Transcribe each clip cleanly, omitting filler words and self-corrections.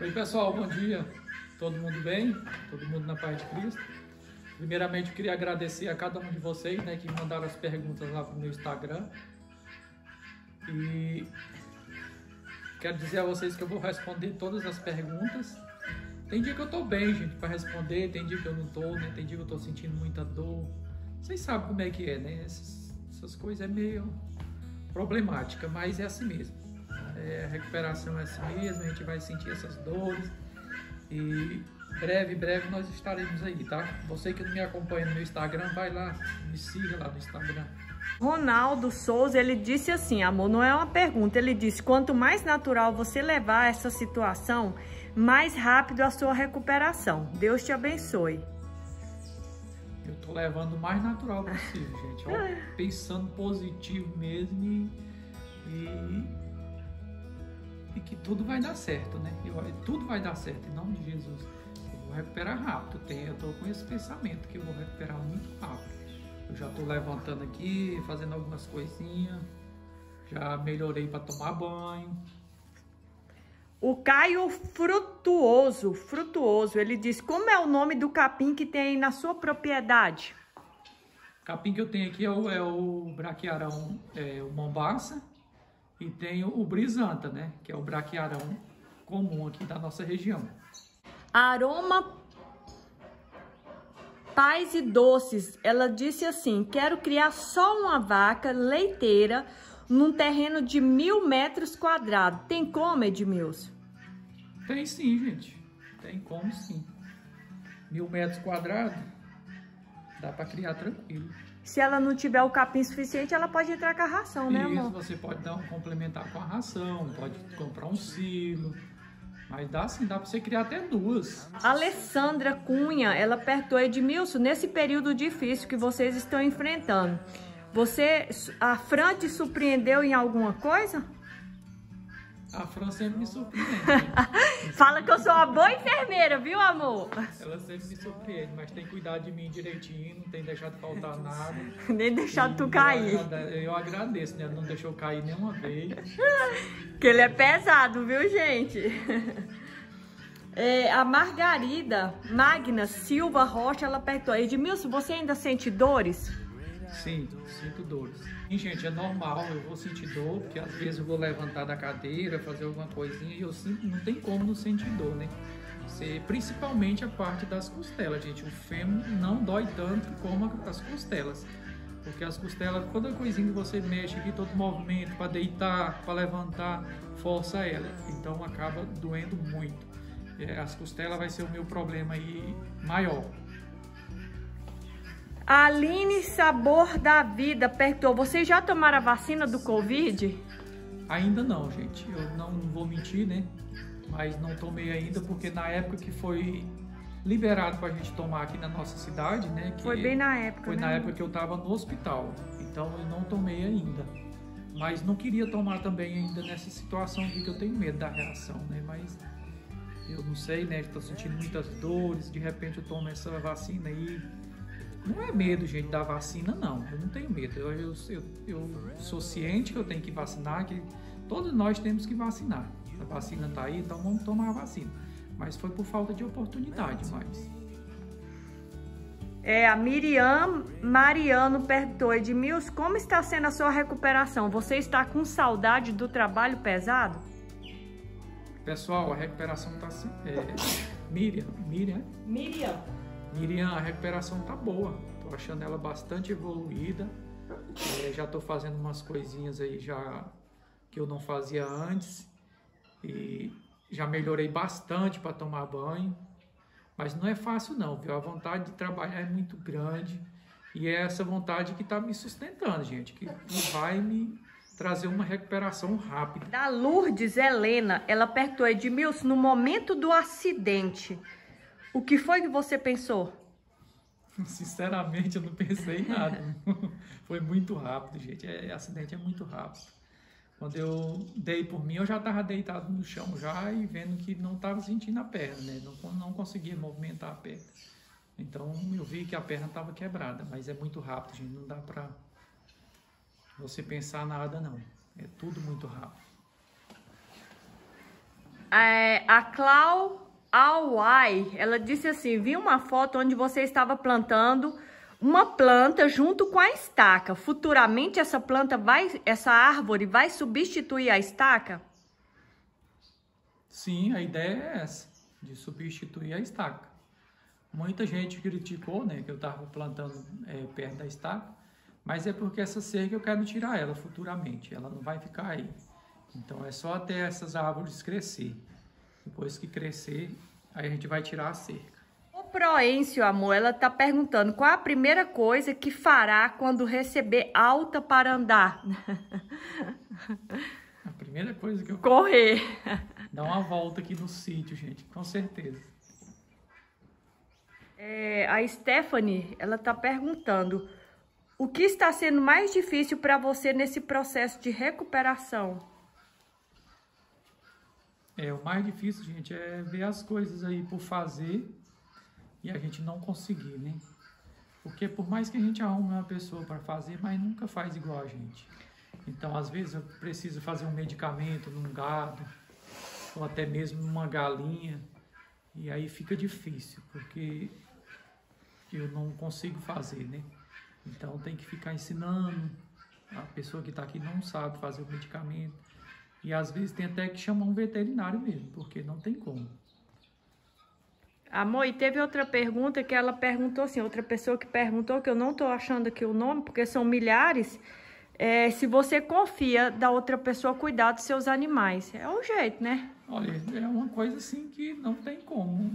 Oi pessoal, bom dia. Todo mundo bem? Todo mundo na paz de Cristo? Primeiramente eu queria agradecer a cada um de vocês, né, que mandaram as perguntas lá pro meu Instagram. E quero dizer a vocês que eu vou responder todas as perguntas. Tem dia que eu tô bem, gente, para responder, tem dia que eu não tô, né? Tem dia que eu tô sentindo muita dor. Vocês sabem como é que é, né? Essas coisas é meio problemática, mas é assim mesmo. A recuperação é assim mesmo, a gente vai sentir essas dores e breve nós estaremos aí, tá? Você que não me acompanha no meu Instagram, vai lá, me siga lá no Instagram. Ronaldo Souza, ele disse assim, amor, não é uma pergunta, ele disse, quanto mais natural você levar essa situação, mais rápido a sua recuperação. Deus te abençoe. Eu tô levando o mais natural possível, gente. Ó, pensando positivo mesmo e que tudo vai dar certo, né? Tudo vai dar certo, em nome de Jesus. Eu vou recuperar rápido. Eu tô com esse pensamento que eu vou recuperar muito rápido. Eu já tô levantando aqui, fazendo algumas coisinhas. Já melhorei para tomar banho. O Caio Frutuoso, ele diz, como é o nome do capim que tem na sua propriedade? O capim que eu tenho aqui é o braquiarão, o mombaça, e tem o brisanta, né? Que é o braquiarão comum aqui da nossa região. Aroma Paz e Doces, ela disse assim, quero criar só uma vaca leiteira num terreno de 1000 metros quadrados. Tem como, Edmilson? Tem sim, gente. Tem como sim. 1000 metros quadrados, dá para criar tranquilo. Se ela não tiver o capim suficiente, ela pode entrar com a ração, né, amor? Isso, você pode complementar com a ração, pode comprar um silo. Mas dá sim, dá para você criar até duas. Alessandra Cunha, ela perguntou, Edmilson, nesse período difícil que vocês estão enfrentando, a Fran te surpreendeu em alguma coisa? A Fran sempre me surpreende. Fala que eu sou uma boa enfermeira, viu, amor? Ela sempre me surpreende, mas tem cuidado de mim direitinho, não tem deixado faltar nada. Nem deixado tu cair. Eu agradeço, né? Ela não deixou cair nenhuma vez. Que ele é pesado, viu, gente? A Margarida Magna Silva Rocha, ela perguntou, Edmilson, você ainda sente dores? Sim, sinto dores. E, gente, é normal, eu vou sentir dor, porque às vezes eu vou levantar da cadeira, fazer alguma coisinha e eu sinto, não tem como não sentir dor, né? Principalmente a parte das costelas, gente. O fêmur não dói tanto como as costelas. Porque as costelas, toda coisinha que você mexe aqui, todo movimento, para deitar, para levantar, força ela. Então acaba doendo muito. As costelas vai ser o meu problema aí maior. A Aline Sabor da Vida perguntou, vocês já tomaram a vacina do Covid? Ainda não, gente. Eu não vou mentir, né? Mas não tomei ainda, porque na época que foi liberado para a gente tomar aqui na nossa cidade, né? Que foi bem na época, foi, né? Na época que eu estava no hospital. Então eu não tomei ainda. Mas não queria tomar também ainda nessa situação aqui, que eu tenho medo da reação, né? Mas eu não sei, né? Estou sentindo muitas dores, de repente eu tomo essa vacina aí. Não é medo, gente, da vacina, não. Eu não tenho medo. Eu sou ciente que eu tenho que vacinar, que todos nós temos que vacinar. A vacina tá aí, então vamos tomar a vacina. Mas foi por falta de oportunidade, mas... A Miriam Mariano perguntou, Edmilson, como está sendo a sua recuperação? Você está com saudade do trabalho pesado? Pessoal, a recuperação tá assim... Miriam, a recuperação tá boa. Tô achando ela bastante evoluída. Já tô fazendo umas coisinhas aí já que eu não fazia antes. E já melhorei bastante para tomar banho. Mas não é fácil não, viu? A vontade de trabalhar é muito grande. E é essa vontade que tá me sustentando, gente. Que vai me trazer uma recuperação rápida. Da Lourdes Helena, ela perguntou, Edmilson, no momento do acidente, o que foi que você pensou? Sinceramente, eu não pensei em nada. Foi muito rápido, gente. Acidente é muito rápido. Quando eu dei por mim, eu já estava deitado no chão já e vendo que não estava sentindo a perna, né? Não conseguia movimentar a perna. Então, eu vi que a perna estava quebrada. Mas é muito rápido, gente. Não dá para você pensar nada, não. É tudo muito rápido. A Clau Awai, ela disse assim, vi uma foto onde você estava plantando uma planta junto com a estaca. Futuramente essa árvore vai substituir a estaca? Sim, a ideia é essa, de substituir a estaca. Muita gente criticou, né, que eu estava plantando perto da estaca, mas é porque essa cerca eu quero tirar ela futuramente, ela não vai ficar aí. Então é só até essas árvores crescer. Depois que crescer, aí a gente vai tirar a cerca. O Proêncio, amor, ela tá perguntando qual a primeira coisa que fará quando receber alta para andar? A primeira coisa que eu... Correr. Dar uma volta aqui no sítio, gente, com certeza. A Stephanie, ela tá perguntando o que está sendo mais difícil para você nesse processo de recuperação? O mais difícil, gente, é ver as coisas aí por fazer e a gente não conseguir, né? Porque por mais que a gente arrume uma pessoa para fazer, mas nunca faz igual a gente. Então, às vezes, eu preciso fazer um medicamento num gado, ou até mesmo numa galinha, e aí fica difícil, porque eu não consigo fazer, né? Então, tem que ficar ensinando, a pessoa que está aqui não sabe fazer o medicamento, e às vezes tem até que chamar um veterinário mesmo, porque não tem como. Amor, e teve outra pergunta que ela perguntou assim, outra pessoa que perguntou, que eu não tô achando aqui o nome, porque são milhares, se você confia da outra pessoa cuidar dos seus animais. É o jeito, né? Olha, é uma coisa assim que não tem como.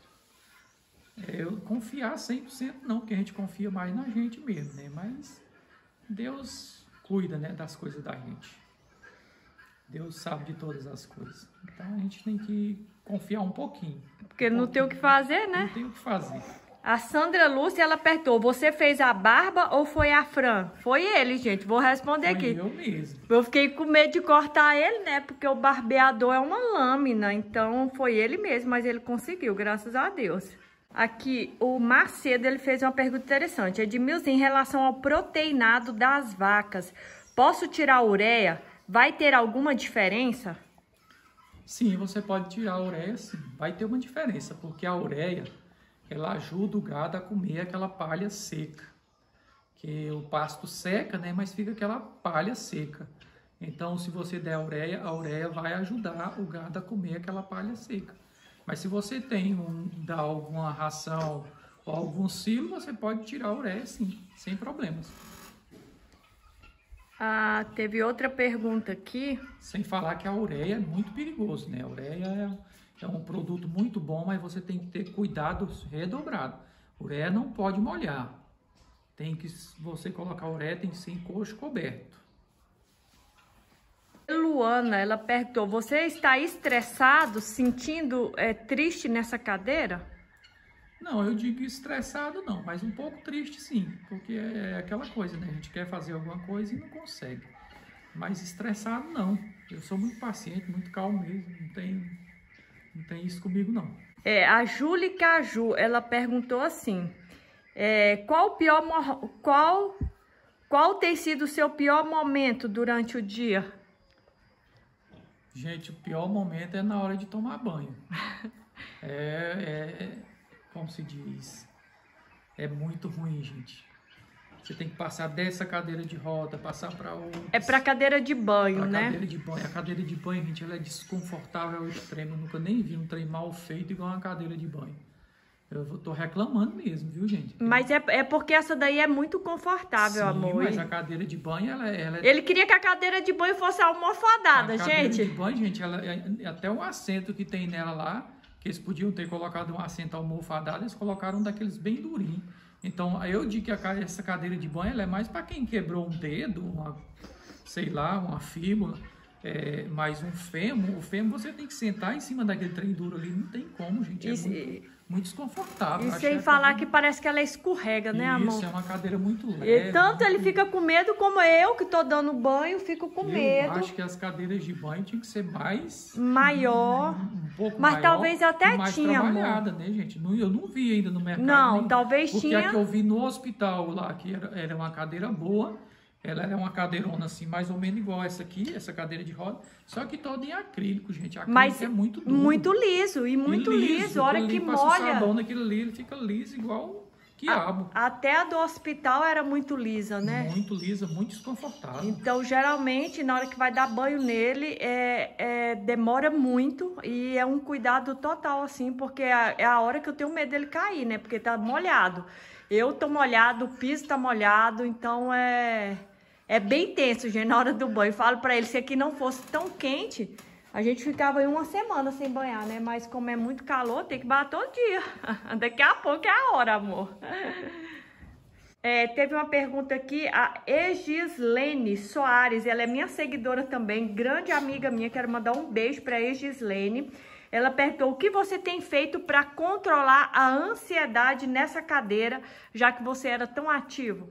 Eu confiar 100% não, porque a gente confia mais na gente mesmo, né? Mas Deus cuida, né, das coisas da gente. Deus sabe de todas as coisas. Então a gente tem que confiar um pouquinho. Porque não tem o que fazer, né? Não tem o que fazer. A Sandra Lúcia, ela perguntou, você fez a barba ou foi a Fran? Foi ele, gente. Vou responder aqui. Foi eu mesmo. Eu fiquei com medo de cortar ele, né? Porque o barbeador é uma lâmina. Então foi ele mesmo, mas ele conseguiu, graças a Deus. Aqui, o Macedo, ele fez uma pergunta interessante. Edmilson, em relação ao proteinado das vacas, posso tirar a ureia? Vai ter alguma diferença? Sim, você pode tirar a ureia, sim. Vai ter uma diferença, porque a ureia, ela ajuda o gado a comer aquela palha seca. Que o pasto seca, né? Mas fica aquela palha seca. Então, se você der a ureia vai ajudar o gado a comer aquela palha seca. Mas se você dá alguma ração ou algum silo, você pode tirar a ureia, sim, sem problemas. Teve outra pergunta aqui. Sem falar que a ureia é muito perigoso, né? A ureia é um produto muito bom, mas você tem que ter cuidado redobrado. Ureia não pode molhar. Você colocar ureia, tem que ser em coxo coberto. Luana, ela perguntou, você está estressado, sentindo triste nessa cadeira? Não, eu digo estressado não, mas um pouco triste sim, porque é aquela coisa, né? A gente quer fazer alguma coisa e não consegue. Mas estressado não, eu sou muito paciente, muito calmo mesmo, não tem isso comigo não. A Julie Caju, ela perguntou assim, qual tem sido o seu pior momento durante o dia? Gente, o pior momento é na hora de tomar banho. Como se diz, é muito ruim, gente. Você tem que passar dessa cadeira de roda, passar para outra. É para cadeira de banho, né? Cadeira de banho. A cadeira de banho, gente, ela é desconfortável ao extremo. Eu nunca nem vi um trem mal feito igual uma cadeira de banho. Eu tô reclamando mesmo, viu, gente? Mas é porque essa daí é muito confortável, sim, amor. Mas a cadeira de banho, ela Ele queria que a cadeira de banho fosse almofadada, gente. A cadeira de banho, gente, até o assento que tem nela lá, que eles podiam ter colocado um assento almofadado, eles colocaram daqueles bem durinhos. Então, eu digo que essa cadeira de banho, ela é mais para quem quebrou um dedo, uma fíbula, mais um fêmur. O fêmur você tem que sentar em cima daquele trem duro ali, não tem como, gente. Muito desconfortável. E sem falar que parece que ela escorrega, né, amor? Isso, é uma cadeira muito leve. E tanto ele fica com medo, como eu, que tô dando banho, fico com medo. Eu acho que as cadeiras de banho tinham que ser maior. Um pouco mas maior, talvez até mais tinha, trabalhada, amor. Né, gente? Eu não vi ainda no mercado. Não, talvez porque tinha. Porque a que eu vi no hospital lá, que era uma cadeira boa, Ela é uma cadeirona assim, mais ou menos igual essa aqui, essa cadeira de roda, só que toda em acrílico, gente. Acrílico Mas é muito duro. muito liso, e muito liso. A hora que passa molha... o sabão naquilo ali, ele fica liso igual quiabo. Até a do hospital era muito lisa, né? Muito lisa, muito desconfortável. Então, geralmente, na hora que vai dar banho nele, demora muito e é um cuidado total, assim, porque é a hora que eu tenho medo dele cair, né? Porque tá molhado. Eu tô molhado, o piso tá molhado, então é bem tenso, gente, na hora do banho. Falo pra ele, se aqui não fosse tão quente, a gente ficava aí uma semana sem banhar, né? Mas como é muito calor, tem que banhar todo dia. Daqui a pouco é a hora, amor. Teve uma pergunta aqui, a Egislene Soares, ela é minha seguidora também, grande amiga minha, quero mandar um beijo para Egislene. Ela perguntou, o que você tem feito para controlar a ansiedade nessa cadeira, já que você era tão ativo?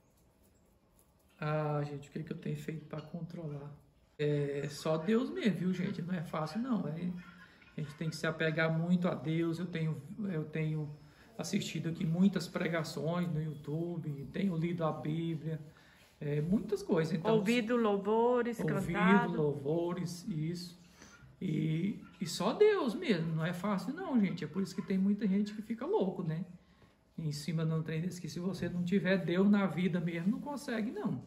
Ah, gente, o que eu tenho feito para controlar? É só Deus mesmo, viu, gente? Não é fácil, não. A gente tem que se apegar muito a Deus. Eu tenho assistido aqui muitas pregações no YouTube, tenho lido a Bíblia, muitas coisas. Então, ouvido louvores, cantado. Ouvido louvores, isso. E só Deus mesmo, não é fácil não, gente. É por isso que tem muita gente que fica louco, né? Em cima de um trem desse, que se você não tiver Deus na vida mesmo, não consegue não.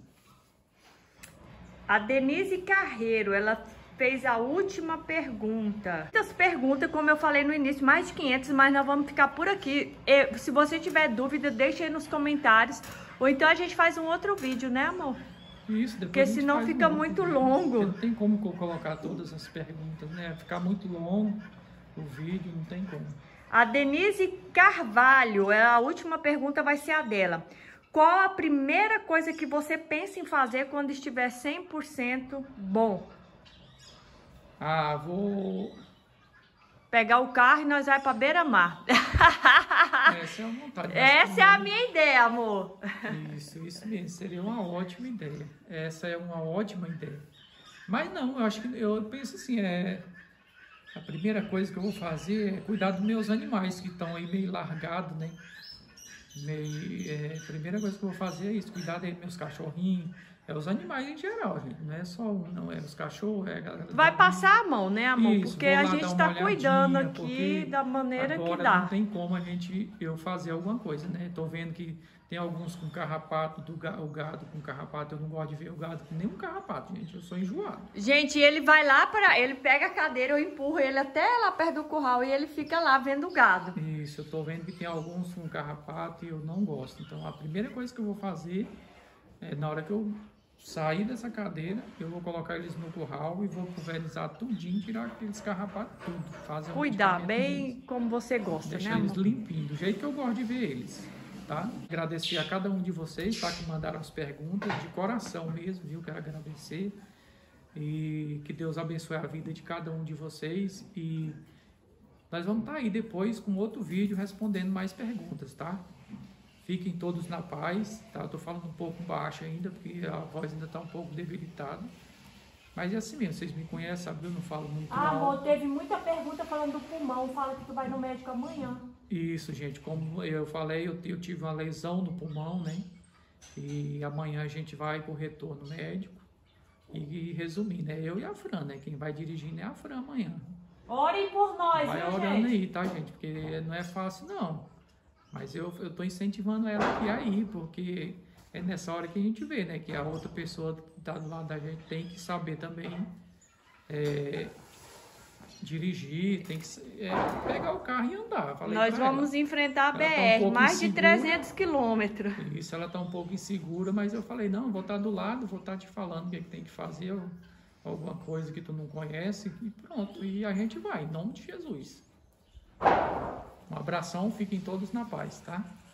A Denise Carreiro, ela fez a última pergunta. Muitas perguntas, como eu falei no início, mais de 500, mas nós vamos ficar por aqui. Se você tiver dúvida, deixa aí nos comentários. Ou então a gente faz um outro vídeo, né, amor? Isso, depois porque senão fica muito longo. Não tem como colocar todas as perguntas, né? Ficar muito longo o vídeo, não tem como. A Denise Carvalho, a última pergunta vai ser a dela. Qual a primeira coisa que você pensa em fazer quando estiver 100% bom? Ah, vou... pegar o carro e nós vamos para beira-mar. Essa é a vontade. Essa é a minha ideia, amor. Isso mesmo. Seria uma ótima ideia. Essa é uma ótima ideia. Mas não, eu penso assim, a primeira coisa que eu vou fazer é cuidar dos meus animais que estão aí meio largados, né? A primeira coisa que eu vou fazer é isso, cuidar dos meus cachorrinhos, os animais em geral, gente. Não é só não é os cachorros, a galera. Vai passar a mão, né, amor? Isso, porque a gente está cuidando aqui porque da maneira que agora dá. não tem como eu fazer alguma coisa, né? Tô vendo que tem alguns com carrapato, o gado com carrapato. Eu não gosto de ver o gado com nenhum carrapato, gente. Eu sou enjoado. Gente, ele vai lá ele pega a cadeira, eu empurro ele até lá perto do curral e ele fica lá vendo o gado. Isso, eu tô vendo que tem alguns com carrapato e eu não gosto. Então a primeira coisa que eu vou fazer é, na hora que eu sair dessa cadeira, eu vou colocar eles no curral e vou pulverizar tudinho, tirar aqueles carrapatos tudo. Fazer cuidar bem como você gosta, deixar né, eles amor? limpinhos, do jeito que eu gosto de ver eles, tá? Agradecer a cada um de vocês, tá? Que mandaram as perguntas, de coração mesmo, viu? Quero agradecer. E que Deus abençoe a vida de cada um de vocês. E nós vamos estar aí depois com outro vídeo respondendo mais perguntas, tá? Fiquem todos na paz, tá? Eu tô falando um pouco baixo ainda, porque a voz ainda tá um pouco debilitada. Mas é assim mesmo, vocês me conhecem, sabe? Eu não falo muito amor, teve muita pergunta falando do pulmão. Fala que tu vai no médico amanhã. Isso, gente. Como eu falei, eu tive uma lesão no pulmão, né? E amanhã a gente vai pro retorno médico. E resumindo, né? Eu e a Fran, né? Quem vai dirigindo é a Fran amanhã. Orem por nós, vai viu, orando gente? aí, tá, gente? Porque não é fácil, não. Mas eu tô incentivando ela aqui aí, porque é nessa hora que a gente vê, né? Que a outra pessoa que tá do lado da gente tem que saber também dirigir, tem que pegar o carro e andar. Falei nós vamos enfrentar a BR, mais de 300 quilômetros. Isso, ela tá um pouco insegura, mas eu falei, não, vou estar do lado, vou estar te falando o que tem que fazer, alguma coisa que tu não conhece, e pronto. E a gente vai, em nome de Jesus. Um abração, fiquem todos na paz, tá?